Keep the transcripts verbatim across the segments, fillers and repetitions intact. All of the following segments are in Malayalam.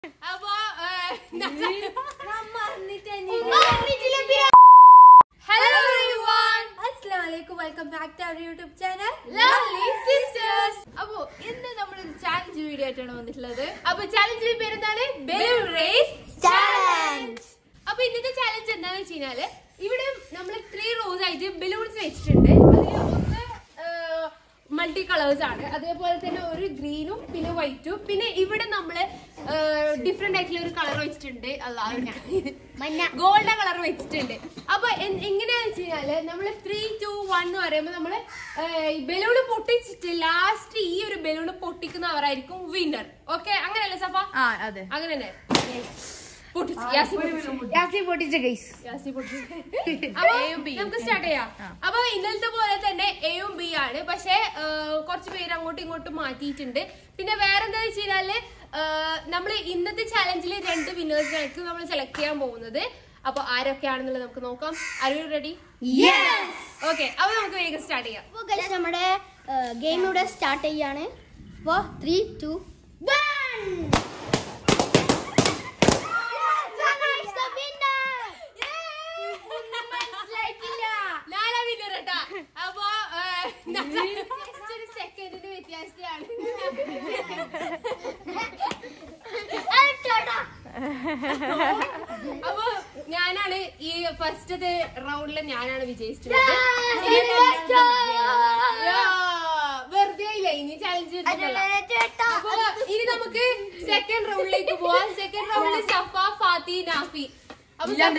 Hello everyone. Assalamualaikum. Welcome back to our YouTube channel, Lovely Sisters. Appo innu nammal oru challenge video aayittu vandittulladu. Appo challenge il peru endana balloon race challenge. Appo innathe challenge endanu vechinaale ivide nammal three rows aayittu balloons vechittunde. Adile onnu multi colours ആണ്. അതേപോലെ തന്നെ ഒരു ഗ്രീനും പിന്നെ വൈറ്റും പിന്നെ ഇവിടെ നമ്മള് ഡിഫറെന്റ് ആയിട്ടുള്ള ഒരു കളർ വെച്ചിട്ടുണ്ട്. ഗോൾഡൻ കളർ വെച്ചിട്ടുണ്ട്. അപ്പൊ എങ്ങനെയാന്ന് വെച്ച് കഴിഞ്ഞാല് നമ്മള് ത്രീ ടു വൺ എന്ന് പറയുമ്പോ നമ്മള് ബലൂണ് പൊട്ടിച്ചിട്ട് ലാസ്റ്റ് ഈ ഒരു ബലൂണ് പൊട്ടിക്കുന്നവരായിരിക്കും വിന്നർ. ഓക്കെ, അങ്ങനെയല്ലേ സഫ? അങ്ങനെ തന്നെ നമുക്ക് സ്റ്റാർട്ട് ചെയ്യാം. അപ്പൊ ഇന്നലത്തെ പോലെ തന്നെ എയും ബി ആണ്, പക്ഷെ കുറച്ച് പേര് അങ്ങോട്ടും ഇങ്ങോട്ടും മാറ്റിയിട്ടുണ്ട്. പിന്നെ വേറെന്താ വെച്ച് കഴിഞ്ഞാല് നമ്മള് ഇന്നത്തെ ചാലഞ്ചില് രണ്ട് വിന്നേഴ്സിനായിരിക്കും നമ്മൾ സെലക്ട് ചെയ്യാൻ പോകുന്നത്. അപ്പൊ ആരൊക്കെയാണെന്നുള്ളത് നമുക്ക് നോക്കാം. Are you ready? ഓക്കെ, അപ്പൊ നമുക്ക് വേഗം സ്റ്റാർട്ട് ചെയ്യാം. നമ്മുടെ ഗെയിം ഇവിടെ സ്റ്റാർട്ട് ചെയ്യാണ്. അപ്പൊ ത്രീ ടു വൺ. അപ്പൊ സെക്കൻഡിന്റെ വ്യത്യാസത്തിലാണ്. അപ്പൊ ഞാനാണ് ഈ ഫസ്റ്റത്തെ റൗണ്ടില് ഞാനാണ് വിജയിച്ചിട്ടുള്ളത്. വെറുതെ ഇല്ല, ഇനി ചാലഞ്ച് അപ്പൊ ഇനി നമുക്ക് സെക്കൻഡ് റൗണ്ടിലേക്ക് പോവാം. സെക്കൻഡ് റൗണ്ടിൽ സഫ, ഫാത്തി, നാഫി. അപ്പൊ ഇനി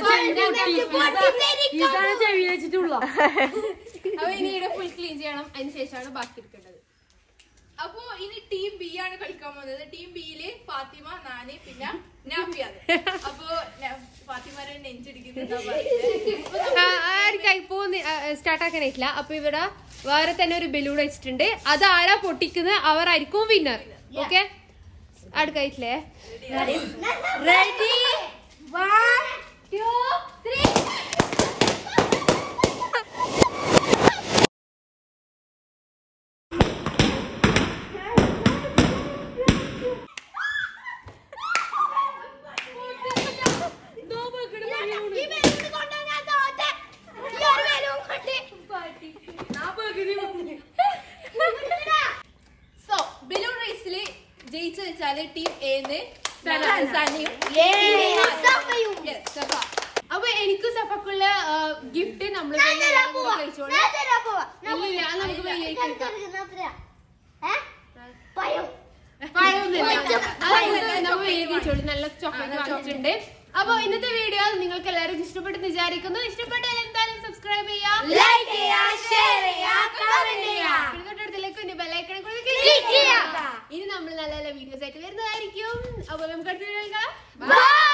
ഇവിടെ ഫുൾ ക്ലീൻ ചെയ്യണം. അതിനുശേഷമാണ് ബാക്കി എടുക്കേണ്ടത്. അപ്പൊ ഇനി ടീം ബി ആണ് കളിക്കാൻ പോകുന്നത്. ടീം ബിയില് ഫാത്തിമ, നാന് പിന്നെ നാഫിയാണ്. അപ്പൊ ഫാത്തിമാരെ നെഞ്ചടിക്കുന്നത് ഇപ്പൊ സ്റ്റാർട്ട് ആക്കാനായിട്ടില്ല. അപ്പൊ ഇവിടെ വേറെ തന്നെ ഒരു ബലൂൺ വെച്ചിട്ടുണ്ട്. അത് ആരാ പൊട്ടിക്കുന്നത് അവരായിരിക്കും വിന്നർ. ഓക്കെ, അടുക്കായിട്ടില്ലേ? Ready? One two three. So balloon റേസില് ജയിച്ചു വെച്ചാല് ടീം എന്ന് സനിയും. അപ്പൊ എനിക്ക് സഫക്കുള്ള ഗിഫ്റ്റ് നമ്മള് കഴിച്ചോളൂ. ഇല്ല, നമുക്ക് കഴിച്ചോളൂ. നല്ല ചോക്ലേറ്റ് വാങ്ങിച്ചിട്ടുണ്ട്. അപ്പൊ ഇന്നത്തെ വീഡിയോ നിങ്ങൾക്ക് എല്ലാവർക്കും ഇഷ്ടപ്പെട്ടെന്ന് വിചാരിക്കുന്നു. ഇഷ്ടപ്പെട്ടാൽ എന്തായാലും സബ്സ്ക്രൈബ് ചെയ്യാം, ലൈക്ക് ചെയ്യാം, ഷെയർ ചെയ്യാം, കമന്റ് ചെയ്യാം. ഇനി നമ്മൾ നല്ല നല്ല വീഡിയോസ് ആയിട്ട് വരുന്നതായിരിക്കും. അപ്പൊ നമുക്ക് അടുത്ത വീഡിയോ കാണാം. ബൈ.